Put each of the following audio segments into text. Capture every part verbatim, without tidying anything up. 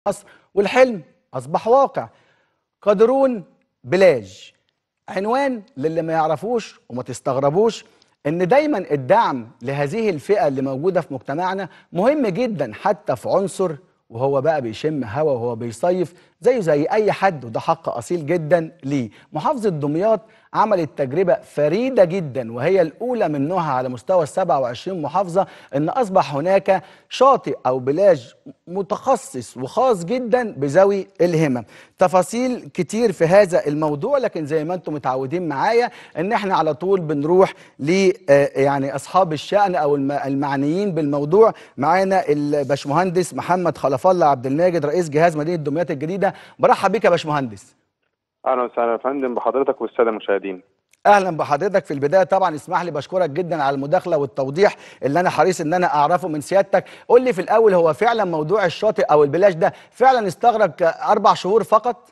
مصر، والحلم أصبح واقع. قادرون بلاج عنوان للي ما يعرفوش وما تستغربوش إن دايما الدعم لهذه الفئة اللي موجودة في مجتمعنا مهم جدا، حتى في عنصر وهو بقى بيشم هوا وهو بيصيف زيه زي أي حد، وده حق أصيل جدا ليه. محافظة دمياط عملت تجربة فريدة جدا وهي الأولى من نوعها على مستوى السبعة وعشرين محافظة، إن أصبح هناك شاطئ أو بلاج متخصص وخاص جدا بذوي الهمم. تفاصيل كتير في هذا الموضوع، لكن زي ما انتم متعودين معايا إن احنا على طول بنروح ل يعني أصحاب الشأن أو المعنيين بالموضوع. معانا الباشمهندس محمد خلف الله عبد الماجد، رئيس جهاز مدينة دمياط الجديدة. برحب بك يا باشمهندس. اهلا وسهلا يا فندم بحضرتك والساده المشاهدين. اهلا بحضرتك. في البدايه طبعا اسمح لي بشكرك جدا على المداخله والتوضيح اللي انا حريص ان انا اعرفه من سيادتك. قول لي في الاول، هو فعلا موضوع الشاطئ او البلاج ده فعلا استغرق اربع شهور فقط؟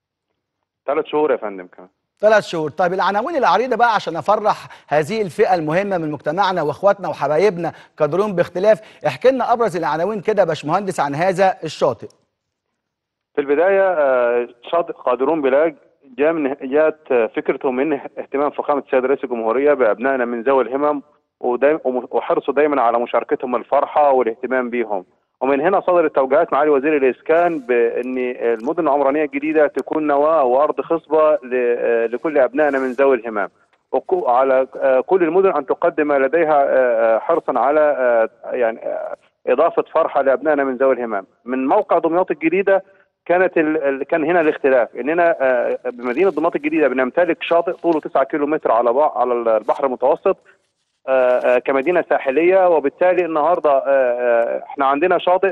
ثلاث شهور يا فندم كمان. ثلاث شهور. طيب العناوين العريضه بقى عشان افرح هذه الفئه المهمه من مجتمعنا واخواتنا وحبايبنا قادرون باختلاف، احكي لنا ابرز العناوين كده يا باشمهندس عن هذا الشاطئ. في البدايه شاطئ قادرون بلاج جاء من جاءت فكرته من اهتمام فخامه السيد رئيس الجمهوريه بابنائنا من ذوي الهمم وحرصوا دايما على مشاركتهم الفرحه والاهتمام بهم، ومن هنا صدرت توجيهات معالي وزير الاسكان بان المدن العمرانيه الجديده تكون نواه وارض خصبه لكل ابنائنا من ذوي الهمم، وعلى كل المدن ان تقدم لديها حرصا على يعني اضافه فرحه لابنائنا من ذوي الهمم. من موقع دمياط الجديده كانت ال... كان هنا الاختلاف اننا بمدينه دمياط الجديده بنمتلك شاطئ طوله تسعة كيلو متر على بع... على البحر المتوسط كمدينه ساحليه، وبالتالي النهارده احنا عندنا شاطئ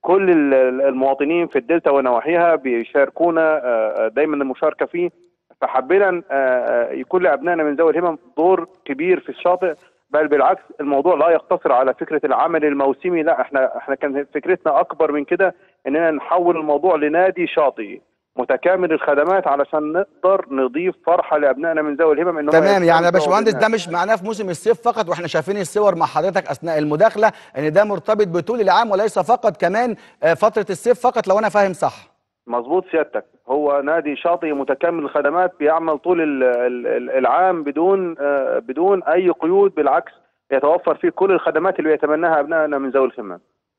كل المواطنين في الدلتا ونواحيها بيشاركونا دايما المشاركه فيه، فحبينا يكون لابنائنا من ذوي الهمم دور كبير في الشاطئ، بل بالعكس الموضوع لا يقتصر على فكره العمل الموسمي، لا احنا احنا كان فكرتنا اكبر من كده، اننا نحول الموضوع لنادي شاطئي متكامل الخدمات علشان نقدر نضيف فرحه لابنائنا من ذوي الهمم. انهم تمام، يعني يا باشمهندس ده مش معناه في موسم الصيف فقط، واحنا شايفين الصور مع حضرتك اثناء المداخله ان ده مرتبط بطول العام وليس فقط كمان فتره الصيف فقط، لو انا فاهم صح. مظبوط سيادتك، هو نادي شاطئي متكامل الخدمات بيعمل طول العام بدون بدون اي قيود، بالعكس يتوفر فيه كل الخدمات اللي يتمناها ابنائنا من ذوي الهمم.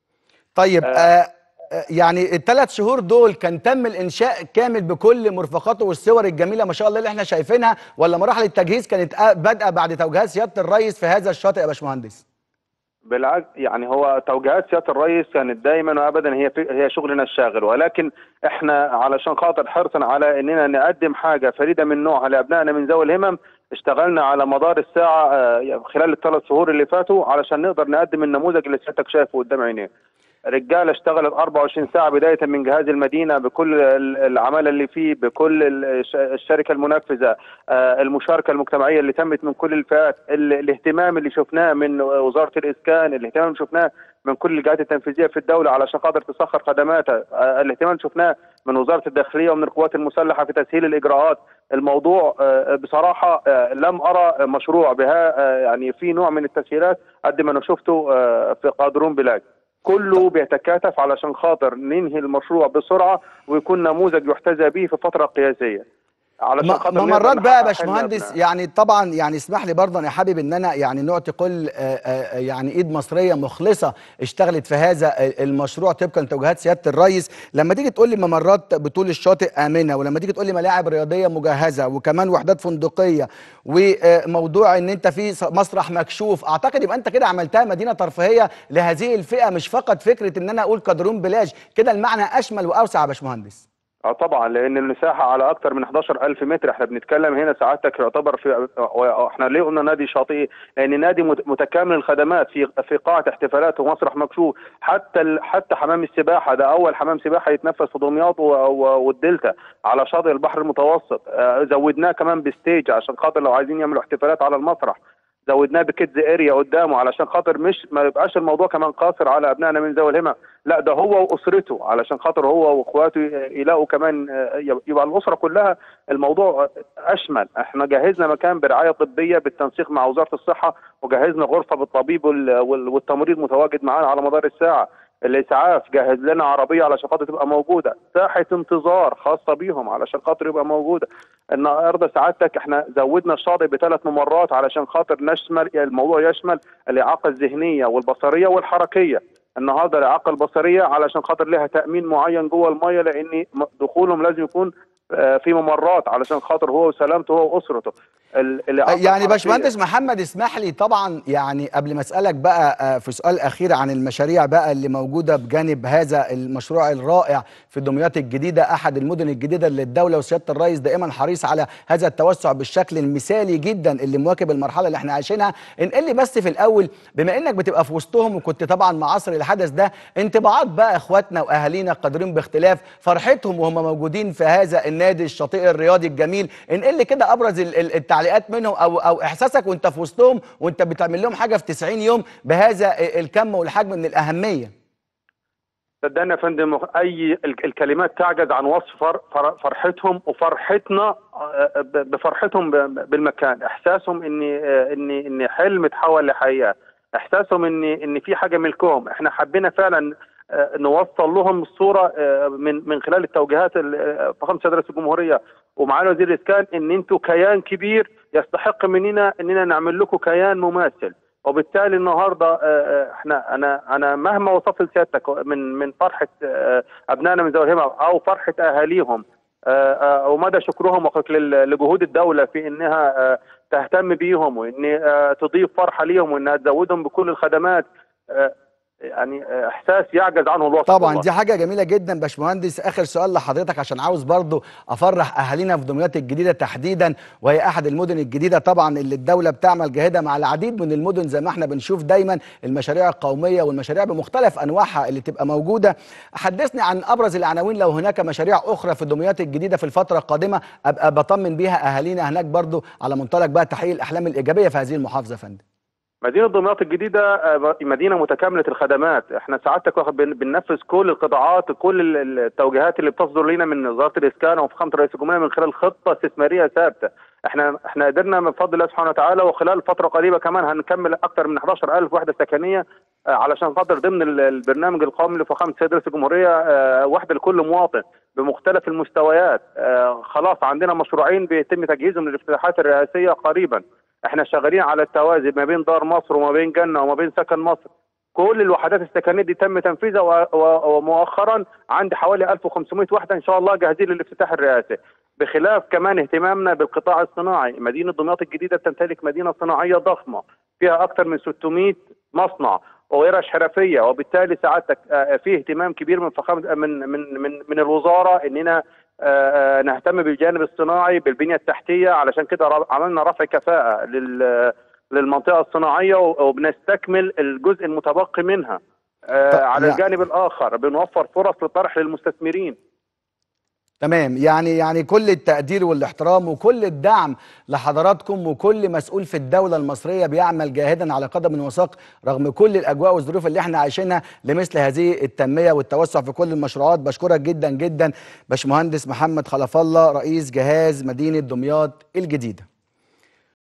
طيب آه آه يعني الثلاث شهور دول كان تم الانشاء كامل بكل مرفقاته والصور الجميله ما شاء الله اللي احنا شايفينها، ولا مراحل التجهيز كانت بادئه بعد توجيهات سياده الرئيس في هذا الشاطئ يا باشمهندس؟ بالعكس، يعني هو توجيهات سياده الرئيس كانت دايما وابدا هي هي شغلنا الشاغل، ولكن احنا علشان خاطر حرصا على اننا نقدم حاجه فريده من نوعها لابنائنا من ذوي الهمم، اشتغلنا على مدار الساعه خلال الثلاث شهور اللي فاتوا علشان نقدر نقدم النموذج اللي سيادتك شايفه قدام عينيه. رجاله اشتغلت أربعة وعشرين ساعه بدايه من جهاز المدينه بكل العماله اللي فيه، بكل الشركه المنفذه، المشاركه المجتمعيه اللي تمت من كل الفئات، الاهتمام اللي شفناه من وزاره الاسكان، الاهتمام اللي شفناه من كل الجهات التنفيذيه في الدوله علشان خاطر تسخر خدماتها، الاهتمام اللي شفناه من وزاره الداخليه ومن القوات المسلحه في تسهيل الاجراءات. الموضوع بصراحه لم ارى مشروع بها يعني في نوع من التسهيلات قد ما انا شفته في قادرون بلاج. كله بيتكاتف علشان خاطر ننهي المشروع بسرعه ويكون نموذج يحتذى به في فتره قياسيه. علشان خاطر ممرات بقى يا باشمهندس، يعني طبعا يعني اسمح لي برضه انا حابب ان انا يعني نعطي كل يعني ايد مصريه مخلصه اشتغلت في هذا المشروع طبقا لتوجيهات سياده الرئيس. لما تيجي تقول لي ممرات بطول الشاطئ امنه، ولما تيجي تقول لي ملاعب رياضيه مجهزه وكمان وحدات فندقيه وموضوع ان انت في مسرح مكشوف، اعتقد يبقى انت كده عملتها مدينه ترفيهيه لهذه الفئه، مش فقط فكره ان انا اقول قادرون بلاج، كده المعنى اشمل واوسع يا باشمهندس. اه طبعا، لان المساحه على اكثر من حداشر ألف متر، احنا بنتكلم هنا سعادتك يعتبر في احنا ليه قلنا نادي شاطئي؟ لان نادي متكامل الخدمات في في قاعه احتفالات ومسرح مكشوف، حتى ال... حتى حمام السباحه، ده اول حمام سباحه يتنفذ في دمياط والدلتا على شاطئ البحر المتوسط، زودناه كمان بستيج عشان خاطر لو عايزين يعملوا احتفالات على المسرح، زودناه بكيدز اريا قدامه علشان خاطر مش ما يبقاش الموضوع كمان قاصر على ابنائنا من ذوي الهمم، لا ده هو واسرته علشان خاطر هو واخواته يلاقوا كمان، يبقى الاسره كلها الموضوع اشمل. احنا جهزنا مكان برعايه طبيه بالتنسيق مع وزاره الصحه، وجهزنا غرفه بالطبيب والتمريض متواجد معانا على مدار الساعه، الاسعاف جهز لنا عربيه علشان خاطر تبقى موجوده، ساحه انتظار خاصه بيهم علشان خاطر يبقى موجوده. النهارده سعادتك احنا زودنا الشاطئ بثلاث ممرات علشان خاطر نشمل الموضوع يشمل الاعاقه الذهنيه والبصريه والحركيه. النهارده الاعاقه البصريه علشان خاطر لها تامين معين جوه الميه، لان دخولهم لازم يكون في ممرات علشان خاطر هو وسلامته هو واسرته. يعني باشمهندس محمد اسمح لي طبعا، يعني قبل ما اسالك بقى في سؤال اخير عن المشاريع بقى اللي موجوده بجانب هذا المشروع الرائع في دمياط الجديده، احد المدن الجديده اللي الدوله وسياده الرئيس دائما حريص على هذا التوسع بالشكل المثالي جدا اللي مواكب المرحله اللي احنا عايشينها. انقل لي بس في الاول، بما انك بتبقى في وسطهم وكنت طبعا معاصر الحدث ده، انطباعات بقى اخواتنا واهالينا قادرين باختلاف فرحتهم وهم موجودين في هذا النادي الشاطئ الرياضي الجميل. انقل لي كده ابرز التعليقات منهم او او احساسك وانت في وسطهم وانت بتعمل لهم حاجه في تسعين يوم بهذا الكم والحجم من الاهميه. صدقني يا فندم، اي الكلمات تعجز عن وصف فرحتهم وفرحتنا بفرحتهم بالمكان، احساسهم ان ان ان حلم اتحول لحقيقه، احساسهم ان ان في حاجه ملكهم. احنا حبينا فعلا نوصل لهم الصوره من من خلال التوجيهات فخامه السيد رئيس الجمهوريه ومعالي وزير الاسكان، ان انتم كيان كبير يستحق مننا اننا نعمل لكم كيان مماثل. وبالتالي النهارده احنا انا انا مهما وصفت لسيادتك من من فرحه ابنائنا من ذوي الهمم او فرحه اهاليهم ومدى شكرهم لجهود الدوله في انها تهتم بيهم وان تضيف فرحه ليهم وانها تزودهم بكل الخدمات، يعني احساس يعجز عنه الوصف. طبعا والله. دي حاجه جميله جدا. باشمهندس اخر سؤال لحضرتك عشان عاوز برضو افرح اهالينا في دمياط الجديده تحديدا، وهي احد المدن الجديده طبعا اللي الدوله بتعمل جاهده مع العديد من المدن زي ما احنا بنشوف دايما المشاريع القوميه والمشاريع بمختلف انواعها اللي تبقى موجوده. حدثني عن ابرز العناوين لو هناك مشاريع اخرى في دمياط الجديده في الفتره القادمه ابقى بطمن بيها اهالينا هناك برضو على منطلق بقى تحقيق الاحلام الايجابيه في هذه المحافظه يا فندم. مدينة دمياط الجديدة مدينة متكاملة الخدمات، احنا سعادتك واخد بننفذ كل القطاعات، كل التوجيهات اللي بتصدر لنا من وزارة الإسكان وفخامة رئيس الجمهورية من خلال خطة استثمارية ثابتة. احنا احنا قدرنا من فضل الله سبحانه وتعالى وخلال فترة قريبة كمان هنكمل أكثر من أحد عشر ألف وحدة سكنية علشان خاطر ضمن البرنامج القومي لفخامة السيد رئيس الجمهورية وحدة لكل مواطن بمختلف المستويات. خلاص عندنا مشروعين بيتم تجهيزهم للافتتاحات الرئاسية قريبا. احنا شغالين على التوازي ما بين دار مصر وما بين جنة وما بين سكن مصر. كل الوحدات السكنيه دي تم تنفيذها ومؤخرا عندي حوالي ألف وخمسمائة وحده ان شاء الله جاهزين للافتتاح الرئاسي. بخلاف كمان اهتمامنا بالقطاع الصناعي، مدينه دمياط الجديده تمتلك مدينه صناعيه ضخمه فيها اكثر من ستمائة مصنع وورش حرفيه، وبالتالي سعادتك فيه اهتمام كبير من فخامه من من من من الوزاره اننا نهتم بالجانب الصناعي بالبنيه التحتيه. علشان كده عملنا رفع كفاءه لل للمنطقه الصناعيه وبنستكمل الجزء المتبقي منها. آه على الجانب الاخر بنوفر فرص للطرح للمستثمرين. تمام. يعني يعني كل التقدير والاحترام وكل الدعم لحضراتكم، وكل مسؤول في الدولة المصرية بيعمل جاهدا على قدم وساق رغم كل الأجواء والظروف اللي احنا عايشينها لمثل هذه التنمية والتوسع في كل المشروعات. بشكرك جدا جدا باشمهندس محمد خلف الله رئيس جهاز مدينة دمياط الجديدة.